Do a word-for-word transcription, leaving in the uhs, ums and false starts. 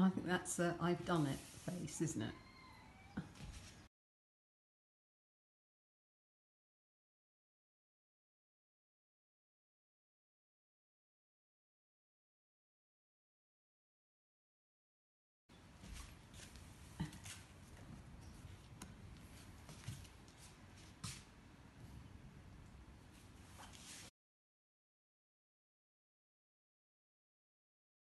I think that's a I've done it face, isn't it?